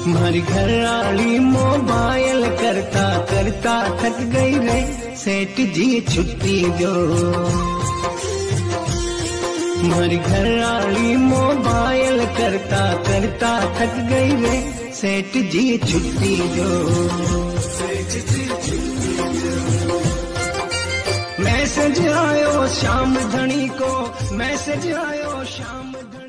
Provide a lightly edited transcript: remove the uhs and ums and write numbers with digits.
मारी घरवाली मोबाइल करता करता थक गई रे, सेठ जी छुट्टी दो। मारी घरवाली मोबाइल करता करता थक गई रे, सेठ जी छुट्टी दो। मैसेज आयो शाम धनी को, मैसेज आयो शाम धनी।